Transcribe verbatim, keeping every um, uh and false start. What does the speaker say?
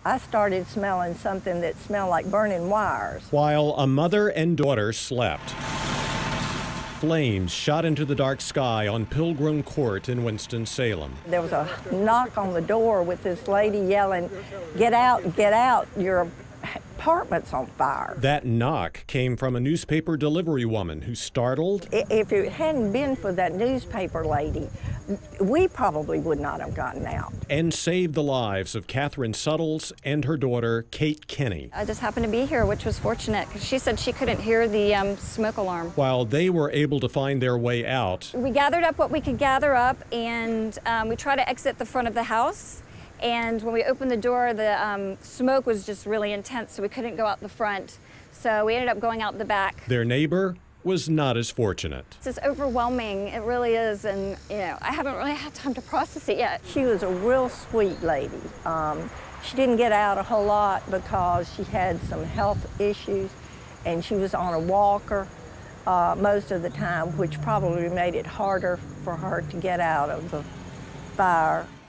I started smelling something that smelled like burning wires. While a mother and daughter slept, flames shot into the dark sky on Pilgrim Court in Winston-Salem. There was a knock on the door with this lady yelling, "Get out, get out, your apartment's on fire." That knock came from a newspaper delivery woman who, startled, If it hadn't been for that newspaper lady, we probably would not have gotten out. and saved the lives of Catherine Suttles and her daughter, Kate Kenny. I just happened to be here, which was fortunate, because she said she couldn't hear the um, smoke alarm. While they were able to find their way out, We gathered up what we could gather up, and um, we tried to exit the front of the house. And when we opened the door, the um, smoke was just really intense, so we couldn't go out the front. So we ended up going out the back. their neighbor was not as fortunate. It's just overwhelming, it really is, and you know, I haven't really had time to process it yet. She was a real sweet lady. Um, she didn't get out a whole lot because she had some health issues, and she was on a walker uh, most of the time, which probably made it harder for her to get out of the fire.